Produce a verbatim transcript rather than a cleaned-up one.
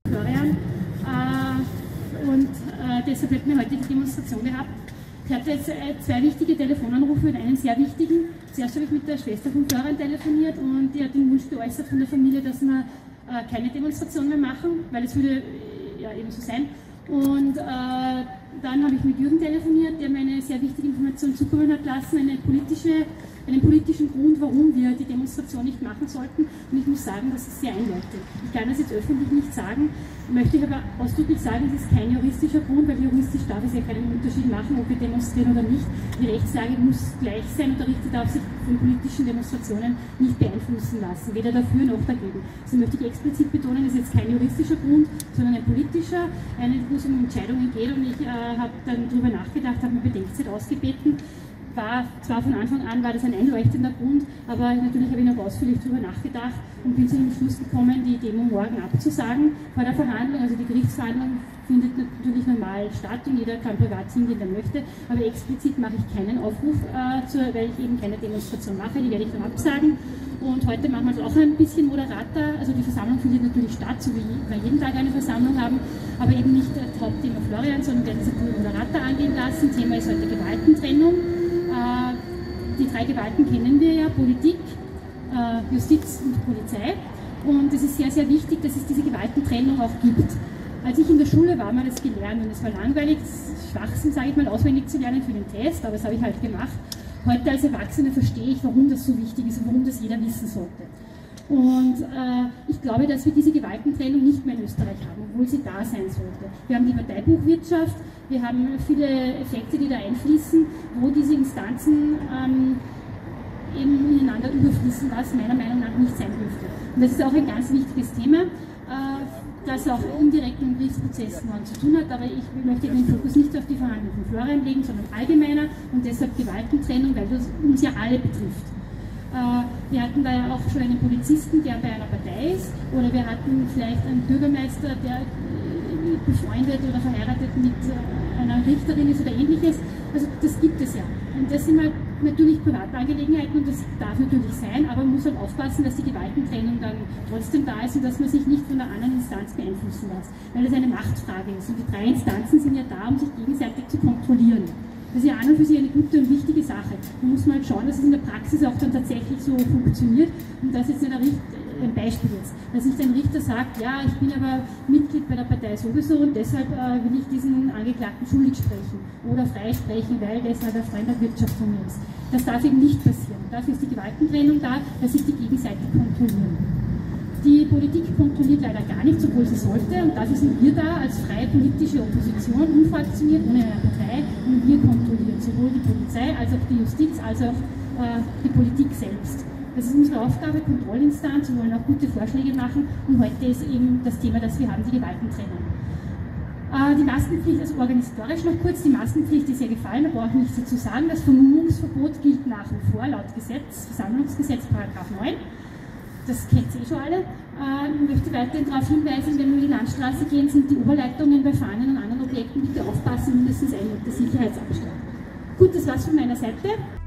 Florian. Äh, und äh, deshalb hätten wir heute die Demonstration gehabt. Ich hatte jetzt äh, zwei wichtige Telefonanrufe und einen sehr wichtigen. Zuerst habe ich mit der Schwester von Florian telefoniert und die hat den Wunsch geäußert von der Familie, dass wir äh, keine Demonstration mehr machen, weil es würde äh, ja eben so sein. Und äh, dann habe ich mit Jürgen telefoniert, der mir eine sehr wichtige Information zukommen hat lassen, eine politische, einen politischen Grund, warum wir die Demonstration nicht machen sollten. Und ich muss sagen, das ist sehr eindeutig. Ich kann das jetzt öffentlich nicht sagen, möchte ich aber ausdrücklich sagen, es ist kein juristischer Grund, weil juristisch darf es ja keinen Unterschied machen, ob wir demonstrieren oder nicht. Die Rechtslage muss gleich sein und der Richter darf sich von politischen Demonstrationen nicht beeinflussen lassen, weder dafür noch dagegen. So möchte ich explizit betonen, es ist jetzt kein juristischer Grund, sondern ein politischer, eine, wo es um Entscheidungen geht, und ich äh, habe dann darüber nachgedacht, habe mir Bedenkzeit ausgebeten. War zwar von Anfang an war das ein einleuchtender Grund, aber natürlich habe ich noch ausführlich darüber nachgedacht und bin zu dem Schluss gekommen, die Demo morgen abzusagen vor der Verhandlung. Also die Gerichtsverhandlung findet natürlich normal statt und jeder kann privat hingehen, der möchte, aber explizit mache ich keinen Aufruf, äh, zur, weil ich eben keine Demonstration mache, die werde ich dann absagen. Und heute machen wir es auch ein bisschen moderater, also die Versammlung findet natürlich statt, so wie wir jeden Tag eine Versammlung haben, aber eben nicht das Hauptthema Florian, sondern werden es moderater angehen lassen. Thema ist heute Gewaltentrennung. Die drei Gewalten kennen wir ja, Politik, Justiz und Polizei. Und es ist sehr, sehr wichtig, dass es diese Gewaltentrennung auch gibt. Als ich in der Schule war, haben wir das gelernt und es war langweilig, Schwachsinn, sage ich mal, auswendig zu lernen für den Test, aber das habe ich halt gemacht. Heute als Erwachsene verstehe ich, warum das so wichtig ist und warum das jeder wissen sollte. Und äh, ich glaube, dass wir diese Gewaltentrennung nicht mehr in Österreich haben, obwohl sie da sein sollte. Wir haben die Parteibuchwirtschaft, wir haben viele Effekte, die da einfließen, wo diese Instanzen ähm, eben ineinander überfließen, was meiner Meinung nach nicht sein dürfte. Und das ist auch ein ganz wichtiges Thema, äh, das auch indirekt mit Gerichtsprozessen zu tun hat, aber ich möchte den Fokus nicht auf die Verhandlung von Florian legen, sondern allgemeiner und deshalb Gewaltentrennung, weil das uns ja alle betrifft. Wir hatten da ja auch schon einen Polizisten, der bei einer Partei ist, oder wir hatten vielleicht einen Bürgermeister, der befreundet oder verheiratet mit einer Richterin ist oder ähnliches. Also das gibt es ja. Und das sind halt natürlich Privatangelegenheiten und das darf natürlich sein, aber man muss halt aufpassen, dass die Gewaltentrennung dann trotzdem da ist und dass man sich nicht von der anderen Instanz beeinflussen lässt, weil das eine Machtfrage ist. Und die drei Instanzen sind ja da, um sich gegenseitig zu kontrollieren. Das ist ja an und für sich eine gute und wichtige Sache. Da muss man halt schauen, dass es in der Praxis auch dann tatsächlich so funktioniert. Und das ist nicht ein, Richter, ein Beispiel jetzt. Dass nicht ein Richter sagt, ja, ich bin aber Mitglied bei der Partei sowieso und deshalb äh, will ich diesen Angeklagten schuldig sprechen oder freisprechen, weil das halt ein Freund der Wirtschaft von mir ist. Das darf eben nicht passieren. Dafür ist die Gewaltentrennung da, dass sich die gegenseitig kontrollieren. Die Politik kontrolliert leider gar nichts, obwohl sie sollte, und dafür sind wir da als freie politische Opposition, unfraktioniert, ohne eine Partei, und wir kontrollieren sowohl die Polizei als auch die Justiz, als auch äh, die Politik selbst. Das ist unsere Aufgabe, Kontrollinstanz, wir wollen auch gute Vorschläge machen, und heute ist eben das Thema, das wir haben, die Gewaltentrennung. Äh, die Maskenpflicht, also organisatorisch noch kurz, die Maskenpflicht ist ja gefallen, da brauche ich nichts dazu sagen. Das Vermummungsverbot gilt nach wie vor laut Gesetz, Versammlungsgesetz, Paragraph neun. Das kennt ihr eh schon alle. Ich möchte weiterhin darauf hinweisen, wenn wir über die Landstraße gehen, sind die Oberleitungen bei Fahnen und anderen Objekten, bitte aufpassen, mindestens ein Meter Sicherheitsabstand. Gut, das war's von meiner Seite.